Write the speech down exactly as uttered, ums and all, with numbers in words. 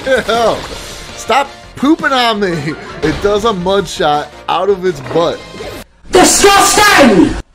Ew. Stop pooping on me. It does a mud shot out of its butt. Disgusting!